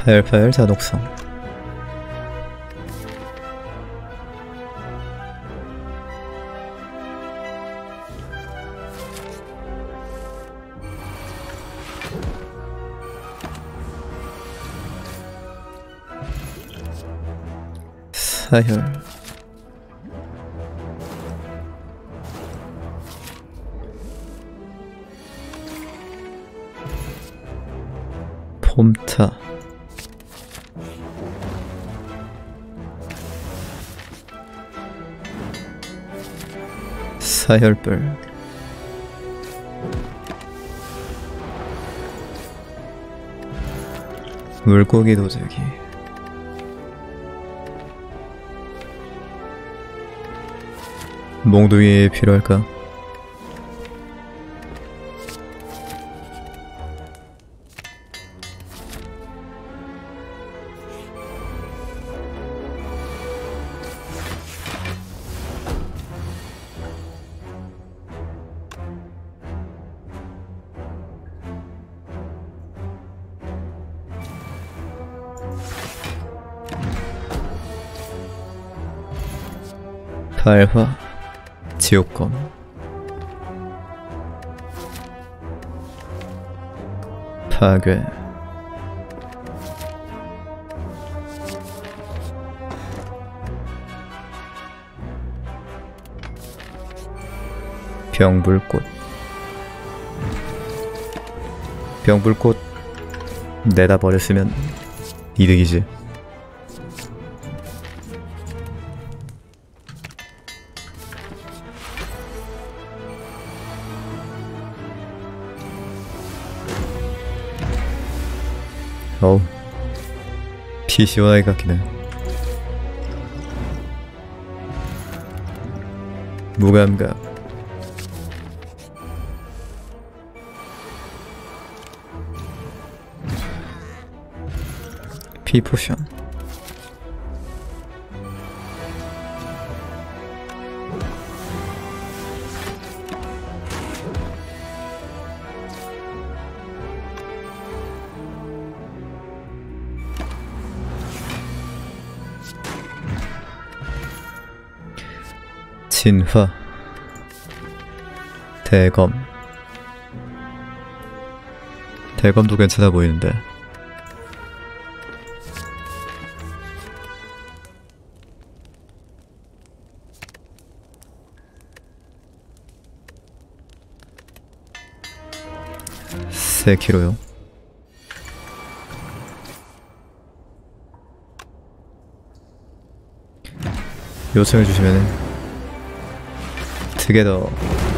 파열파열 잔혹성. 사혈. 폼타. 사혈불. 물고기 도자기. 몽둥이 필요할까? 발화. 지옥검. 파괴. 병불꽃. 병불꽃 내다 버렸으면 이득이지. 어우, 피 시원하게 깎이네. 무감각. 피 포션. 진화. 대검. 대검도 괜찮아 보이는데. 세키로요. 요청해 주시면은 투게더.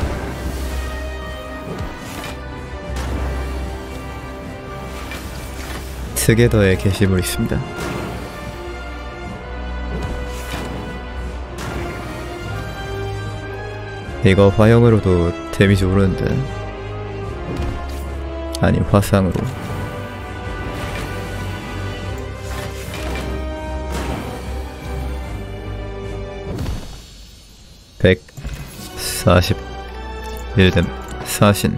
투게더에 게시물 있습니다. 이거 화형으로도 데미지 오르는데. 아니, 화상으로. 백 41댐 사신.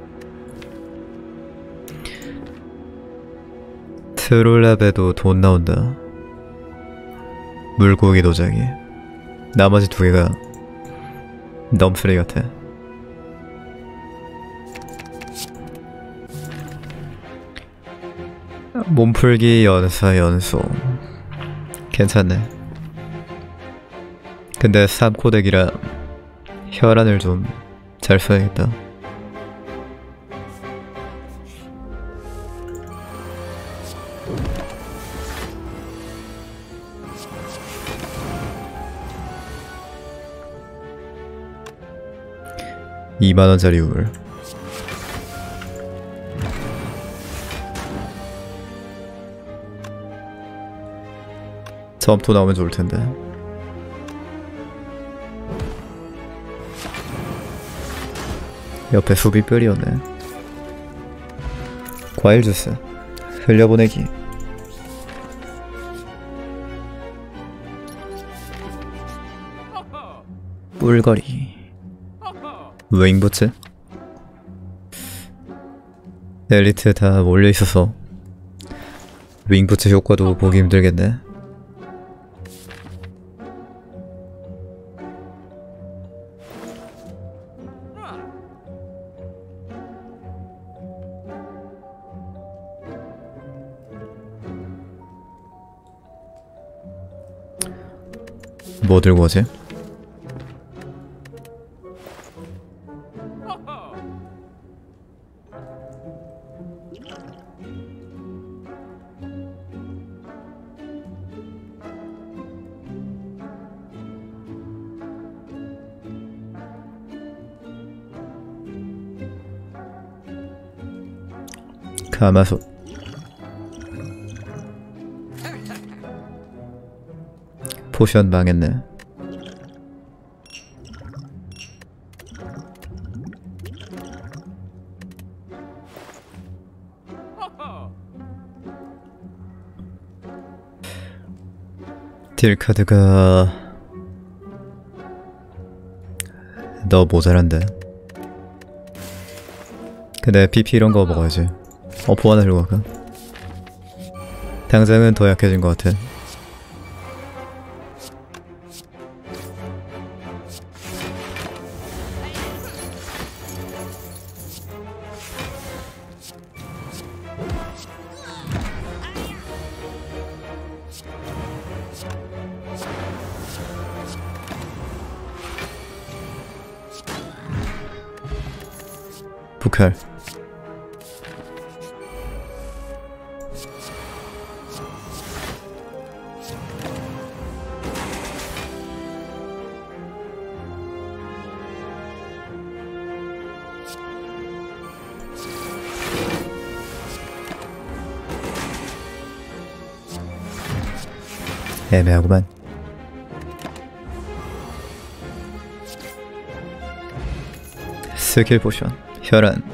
트롤랩에도 돈 나온다. 물고기 도자기. 나머지 두 개가 넘쓰레기 같아. 몸풀기 연사 연소 괜찮네. 근데 3코덱이라 혈안을 좀 잘 써야겠다. $20,000짜리 울. 점토 나오면 좋을텐데. 옆에 수비 뼈리였네. 과일 주스. 흘려보내기. 뿔거리. 윙부츠. 엘리트 다 몰려있어서 윙부츠 효과도 보기 힘들겠네. 뭐 들고 오지? 가마솥. 포션 망했네. 딜카드가 너 모자란데. 근데 PP 이런 거 먹어야지. 어포 하나 들고 갈까? 당장은 더 약해진 것 같아. 북할. 애매하구만. 스킬 포션, 혈안.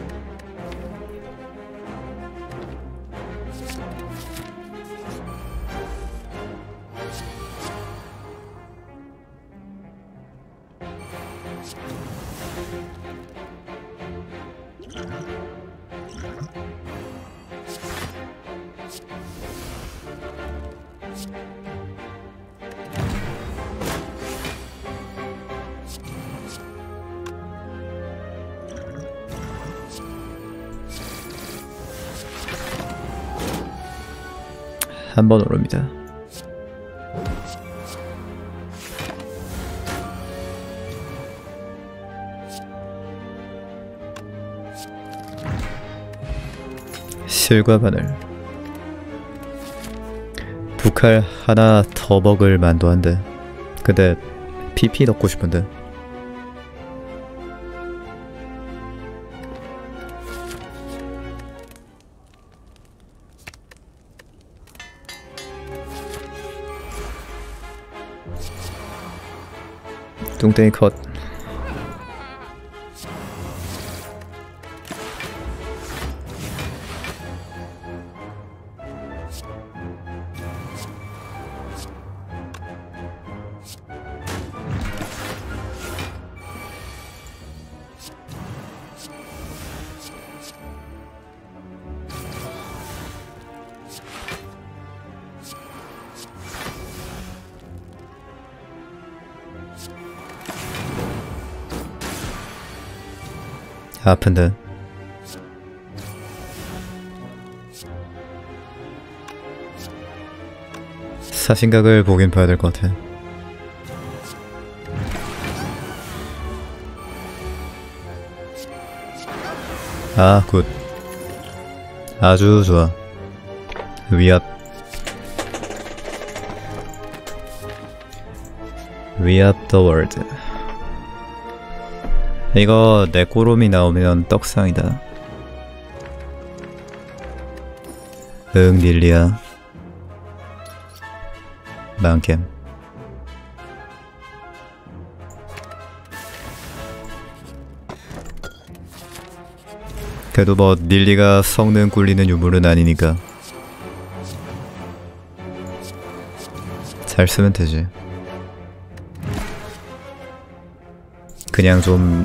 한 번 오릅니다. 실과 바늘. 북할 하나 더 먹을 만도 한데. 근데 PP 넣고 싶은데. 뚱땡이 컷. 아픈데. 사신각을 보긴 봐야 될 것 같아. 아, 굿. 아주 좋아. 위압. 위압 더 월드. 이거 내 꼬롬이 나오면 떡상이다. 응, 릴리야. 망겜. 그래도 뭐 릴리가 성능 꿀리는 유물은 아니니까 잘 쓰면 되지. 그냥 좀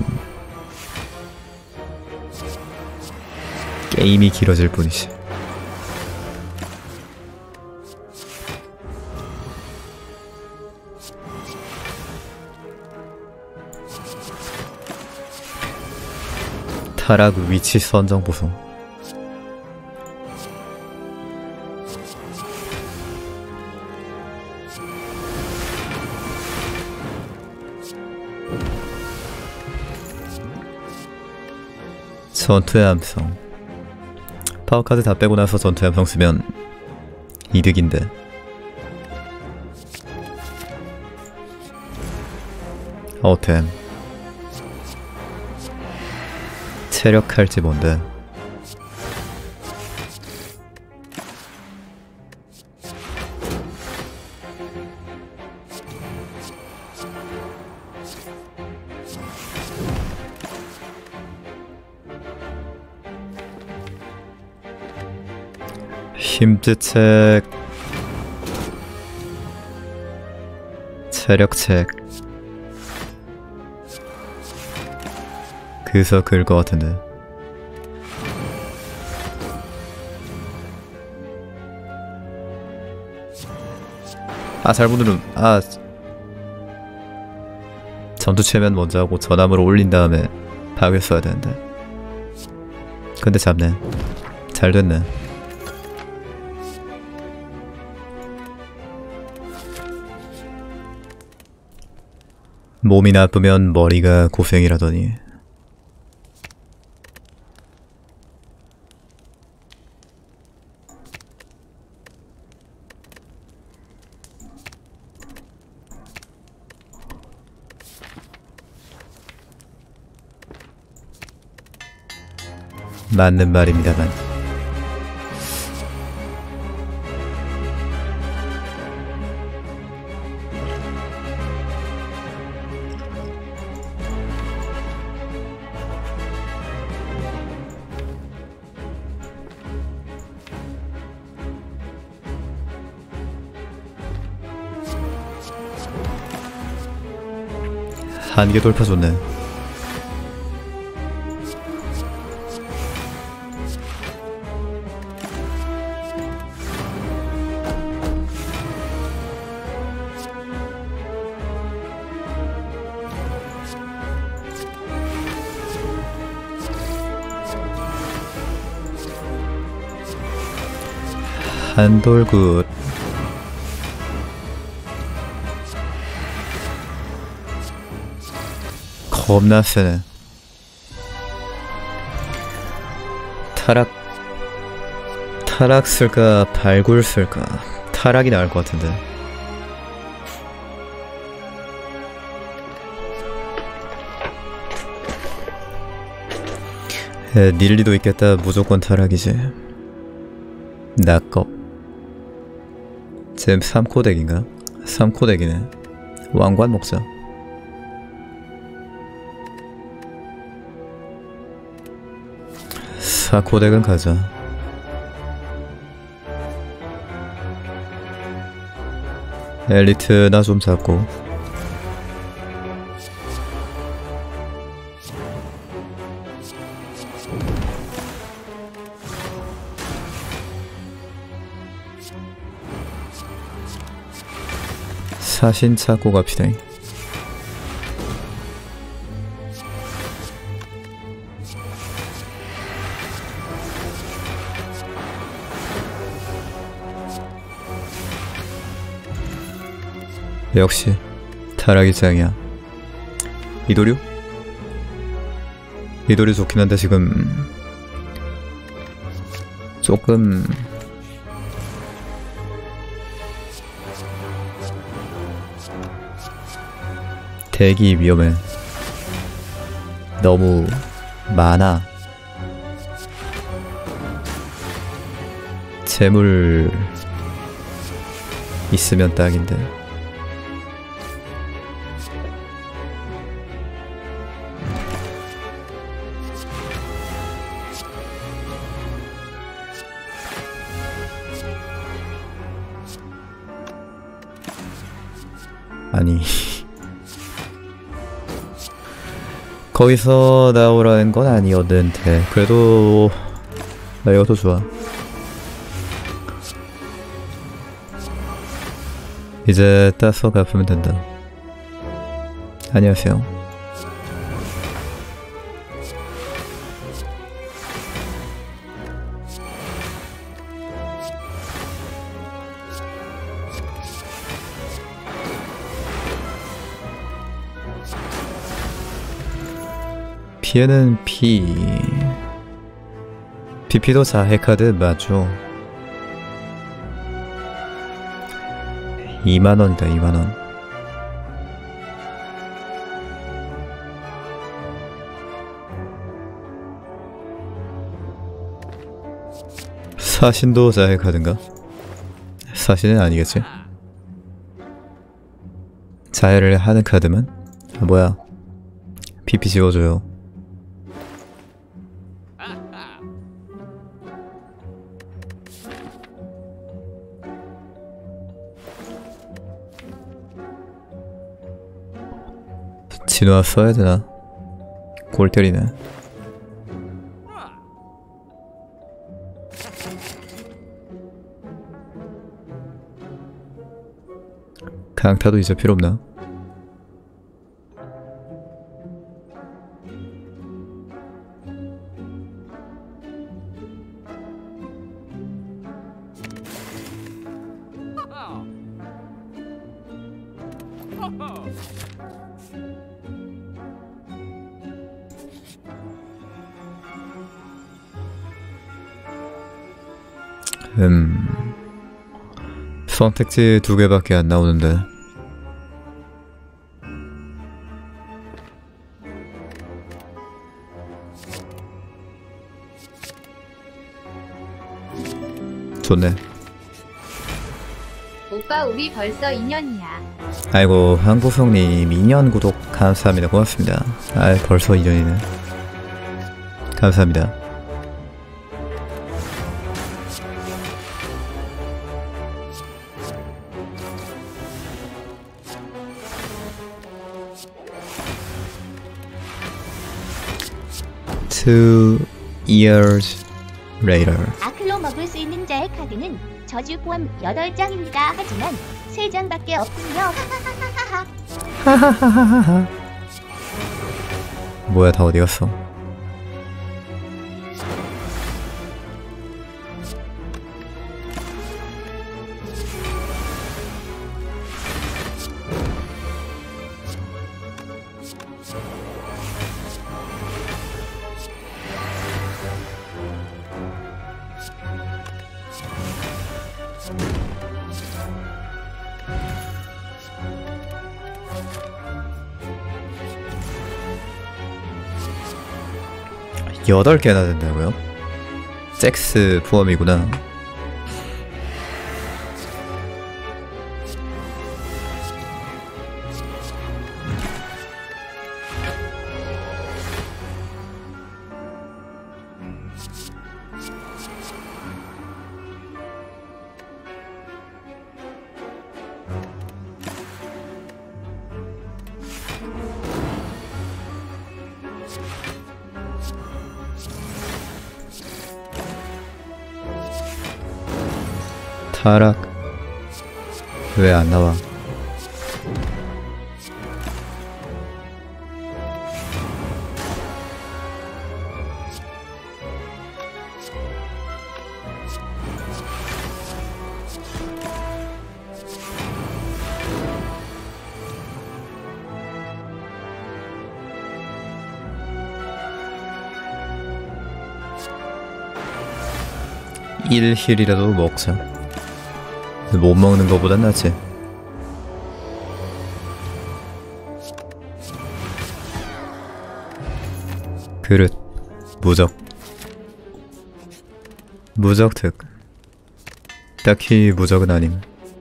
게임이 길어질 뿐이지. 타락 위치 선정 보소. 전투의 함성. 파워카드 다 빼고 나서 전투의 함성 쓰면 이득인데. 어템. 체력할지 뭔데. 힘즈책, 체력책. 그서 그을 것 같은데. 잘못 누름. 전투 체면 먼저 하고 전함으로 올린 다음에 박을 써야 되는데. 근데 잡네. 잘 됐네. 몸이 나쁘면 머리가 고생이라더니. 맞는 말입니다만. 한계 돌파 좋네. 한돌굿. 겁나 세네. 타락 쓸까 발굴 쓸까. 타락이 나을 것 같은데. 닐리도 있겠다. 무조건 타락이지. 낙겁. 쟤 3코 덱인가? 3코 덱이네. 왕관 먹자. 사코덱은 가자. 엘리트 나 좀 잡고. 사신 찾고 갑시다. 역시 타락이 짱이야. 이도류? 이도류 좋긴 한데 지금 조금 대기 위험해. 너무 많아. 재물 있으면 딱인데. 아니 거기서 나오라는 건 아니었는데 그래도 나 이것도 좋아. 이제 따서 갚으면 된다. 안녕하세요. 피해는 BP도 자해 카드 맞죠? 2만원이다 2만원. 사신도 자해 카드인가? 사신은 아니겠지? 자해를 하는 카드만? 아, 뭐야 BP 지워줘요. 진화 써야되나? 골 때리네. 강타도 이제 필요없나? 선택지 2개밖에 안 나오는데. 좋네. 오빠 우리 벌써 2년이야. 아이고 한구성님 2년 구독 감사합니다. 고맙습니다. 아 벌써 2년이네. 감사합니다. Two years later. 아클로 먹을 수 있는 자의 카드는 저주 포함 8장입니다. 하지만 3장밖에 없군요. 하하하하하. 뭐야 다 어디 갔어? 여덟 개나 된다고요? 잭스 포함이구나. 타락 왜 안 나와? 일힐이라도 먹자. 못 먹는 거보단 낫지. 그릇 무적 무적특 딱히 무적은 아님.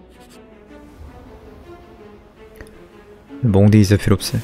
몽디 이제 필요없지.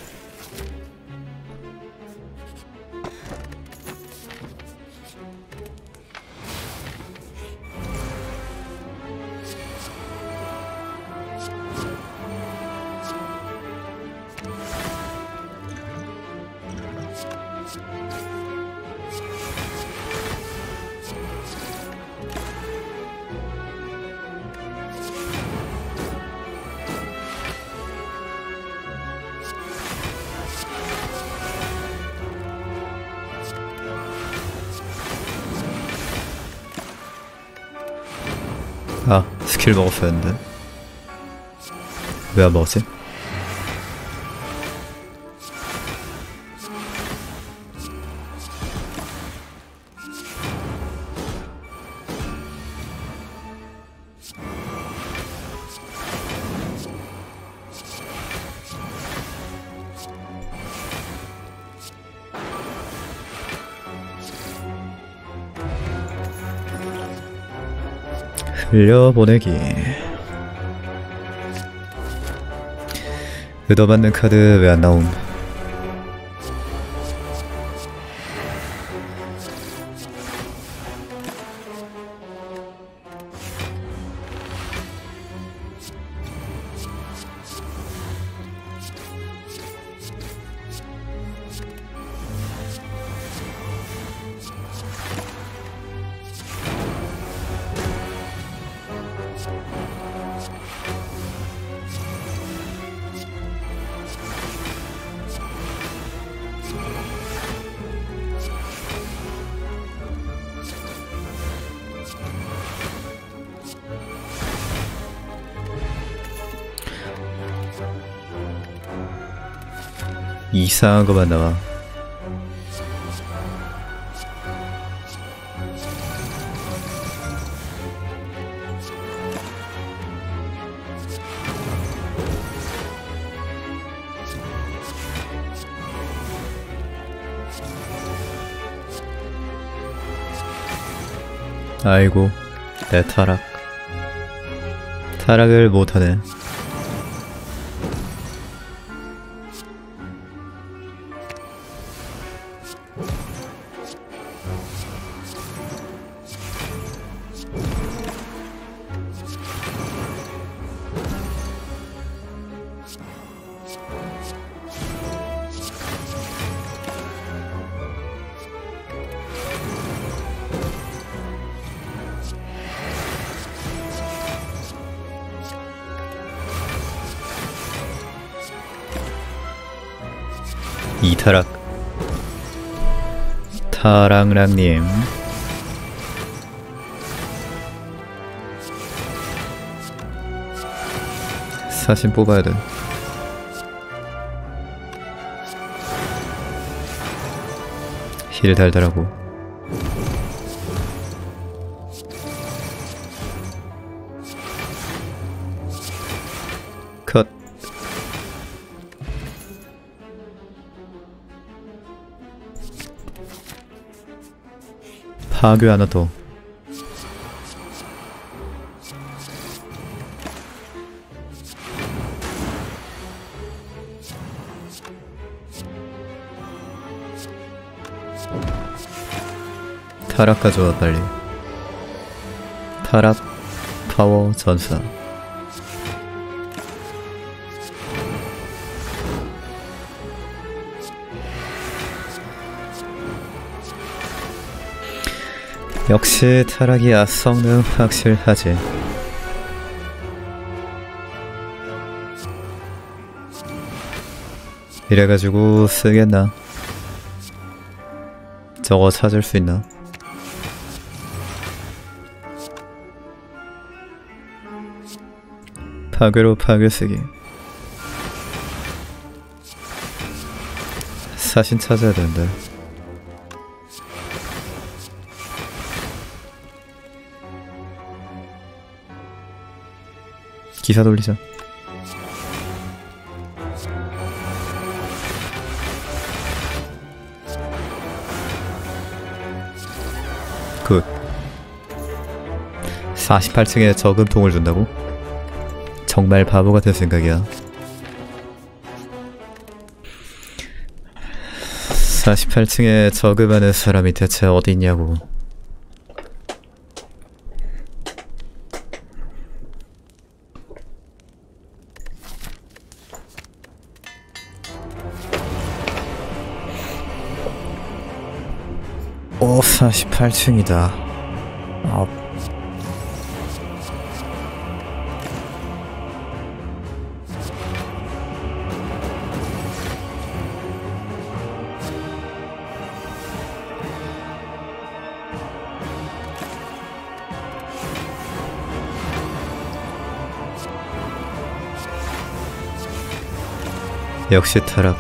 아, 스킬 먹었어야 했는데. 왜 안 먹었지? 흘려보내기. 얻어맞는 카드 왜 안 나옴? 이상한 것만 나와. 아이고, 내 타락. 타락을 못하네. 이타락. 타랑랑님 사신 뽑아야 돼. 힐 달달하고. 컷. 파괴 하나 더. 타락 가져와 빨리. 타락 파워 전사. 역시 타락이야. 성능 확실하지. 이래가지고 쓰겠나? 저거 찾을 수 있나? 파괴로 파괴 쓰기. 사신 찾아야 되는데. 기사 돌리자. 굿. 48층에 저금통을 준다고? 정말 바보 같은 생각이야. 48층에 저금하는 사람이 대체 어디 있냐고. 오, 48층이다. 역시 타락.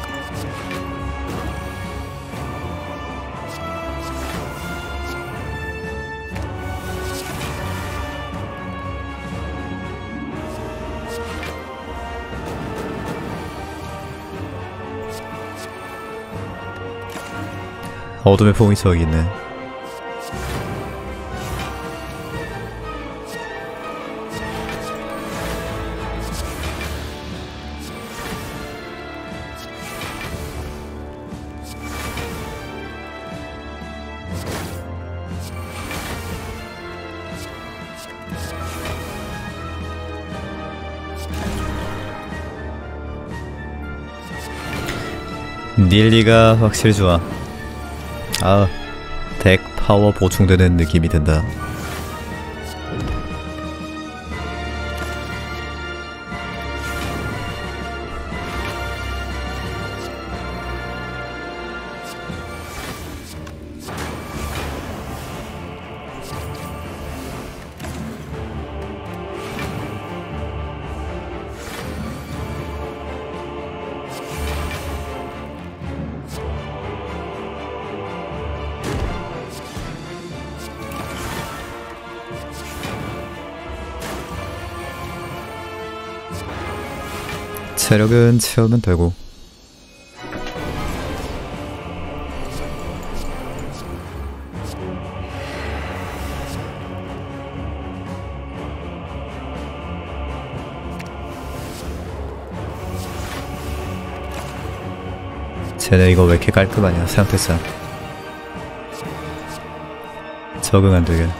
어둠의 봉이 저기 있네. 닐리가 확실히 좋아. 아, 덱 파워 보충되는 느낌이 든다. 체력은 채우면 되고. 쟤네 이거 왜 이렇게 깔끔하냐, 상태상. 적응 안 되게.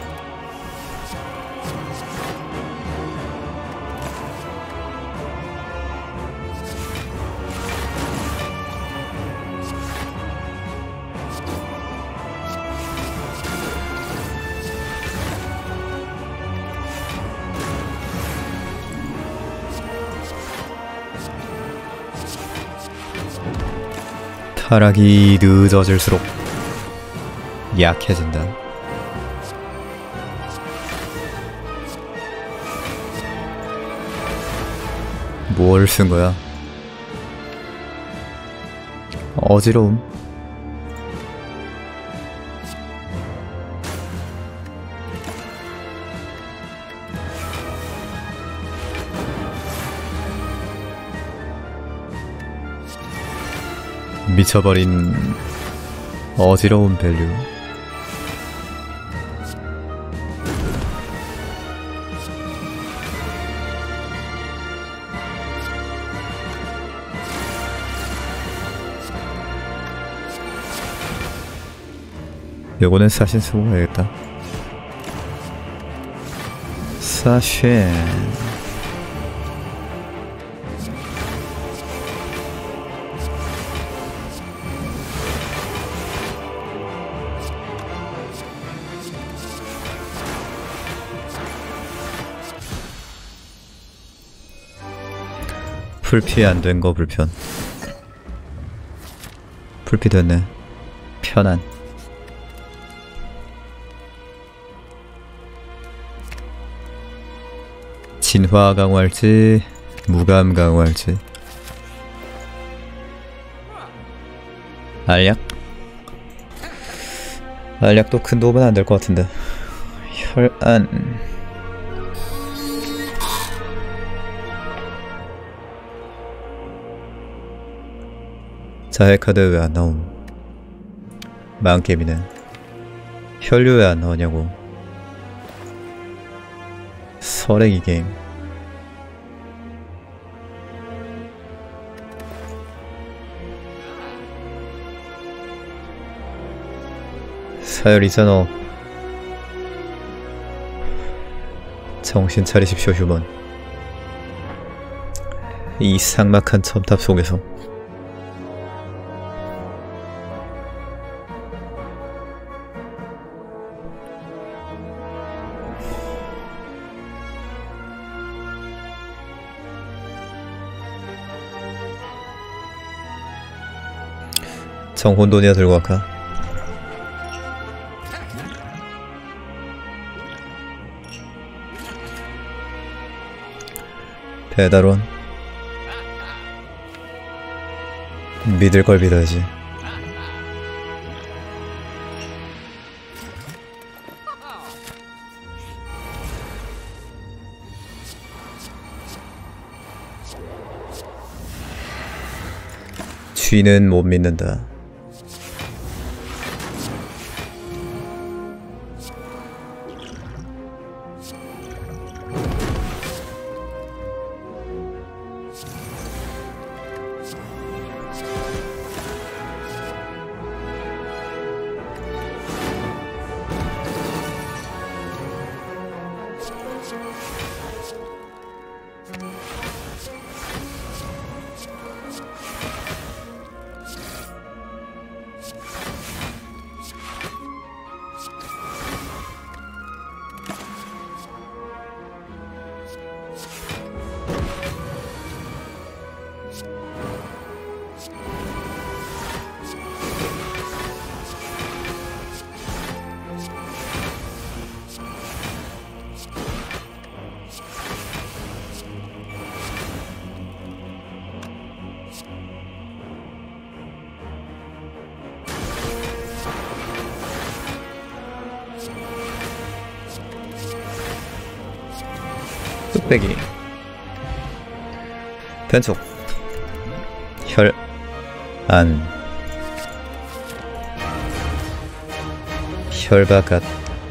타락이 늦어질수록 약해진다. 뭘 쓴 거야? 어지러움. 미쳐버린 어지러운 밸류. 요거는 사신 쓰고 가야겠다. 사신. 풀피 안 된 거 불편. 풀피 됐네. 편안. 진화 강화할지 무감 강화할지. 알약? 알약도 큰 도움은 안 될 것 같은데. 혈안. 자해 카드 왜 안 나옴? 망게임이네. 혈류 왜 안 나오냐고. 설행이 게임. 사열이잖아. 정신 차리십시오, 휴먼. 이 삭막한 첨탑 속에서. 정혼돈이나 들고 갈까? 배달원. 믿을 걸 믿어야지. 쥐는 못 믿는다. 뚝배기 변속 혈안 혈바깥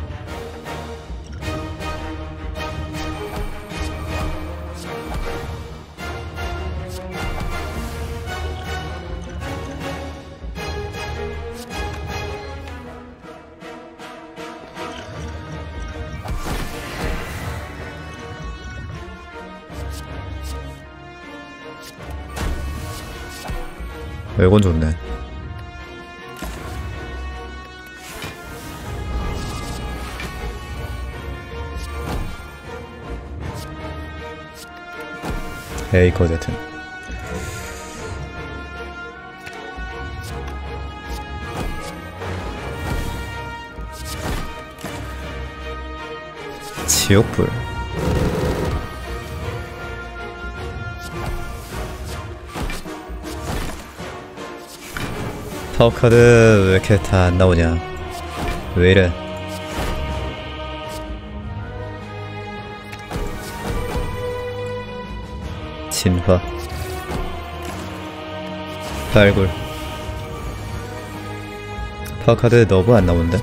이건 좋네. 에이 거제튼 지옥불 파워카드 왜 이렇게 다 안 나오냐? 왜 이래? 진화 발굴 파워카드 너무 안 나오는데?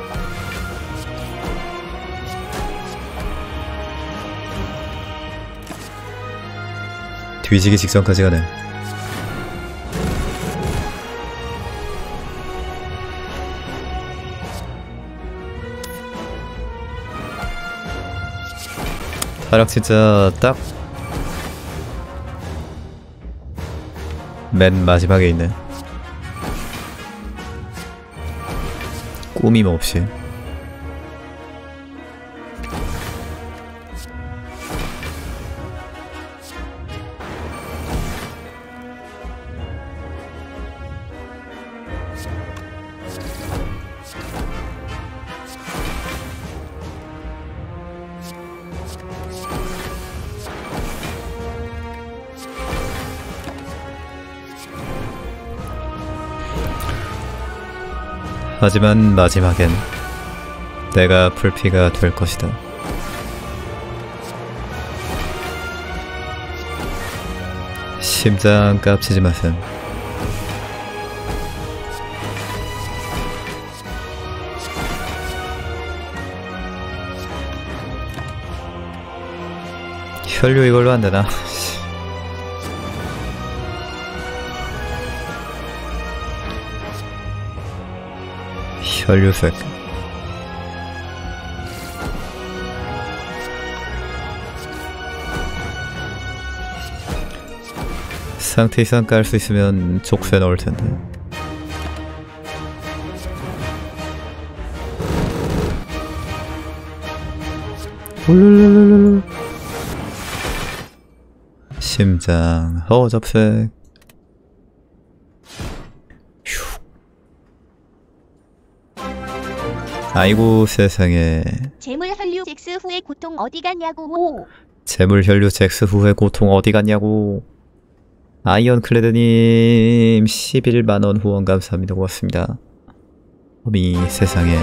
뒤지기 직전까지 가네. 타락 진짜 딱 맨 마지막에 있네. 꾸밈 없이. 하지만 마지막엔 내가 풀피가 될 것이다. 심장 깝치지 마셈. 혈류 이걸로 안 되나? 혈류색 상태 이상 깔 수 있으면 족쇄 넣을 텐데. 심장 허접색. 아이고 세상에. 재물 혈류 잭스 후에 고통 어디 갔냐고. 재물 혈류 잭스 후에 고통 어디 갔냐고. 아이언클레드님 11만원 후원 감사합니다. 고맙습니다. 어미 세상에.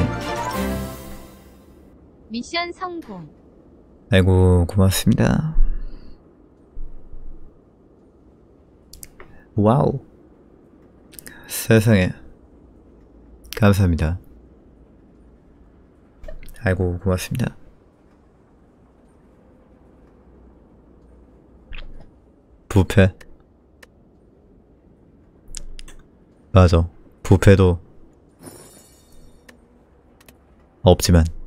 미션 성공. 아이고 고맙습니다. 와우 세상에 감사합니다. 아이고 고맙습니다. 부패 맞아. 부패도 없지만